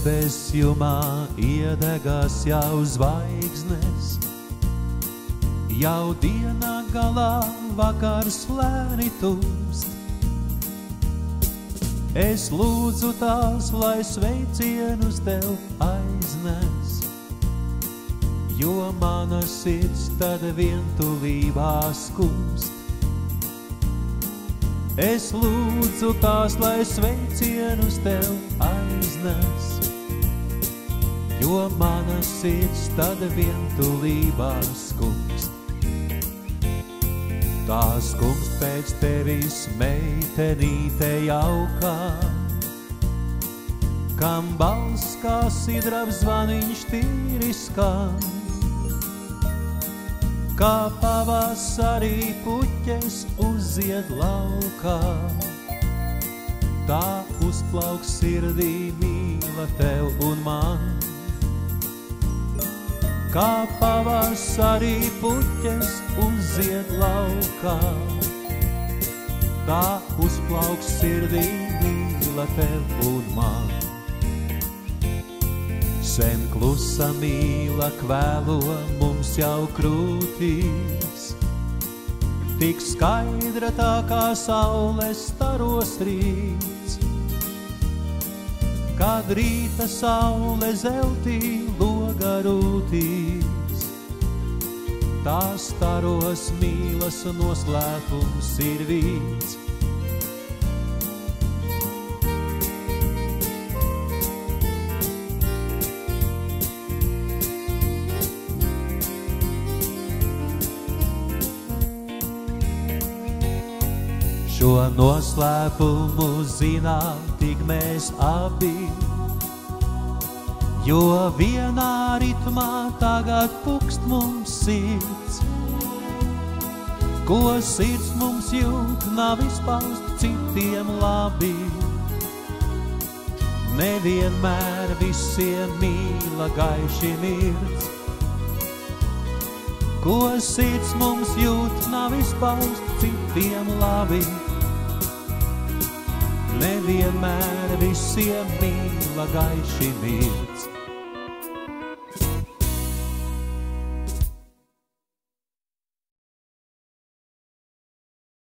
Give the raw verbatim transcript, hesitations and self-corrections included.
Debesjumā iedegas jau zvaigznes, jau diena galā vakars lēni tūst. Es lūdzu tās, lai sveicienus tev aiznes, jo mana sirds tad vientulībā skumst. Es lūdzu tās, lai sveicienus tev aiznes, jo mana sirds tad vientulībā skumst. Tā skumst pēc tevis, meitenīte jaukā, kam balss kā sidrabs zvaniņš tīri skan. Kā pavasarī puķes uzzied laukā, tā uzplauks sirdī mīla tev un man. Kā pavasarī puķes uzzied laukā, tā uzplauks sirdī mīla tev un man. Sen klusa mīla kvēlo mums jau krūtīs, tik skaidra tā kā saules staros rīts. Kad rīta saule zeltī loga rūtīs, tā staros mīlas noslēpums ir vīts. Šo noslēpumu zinām tik mēs abi, jo vienā ritmā tagad pukst mums sirds. Ko sirds mums jūt, nav izpaust citiem labi, nevienmēr visiem mīla gaiši mirdz. Ko sirds mums jūt, nav izpaust citiem labi, nevienmēr visiem mīla gaiši mirdz.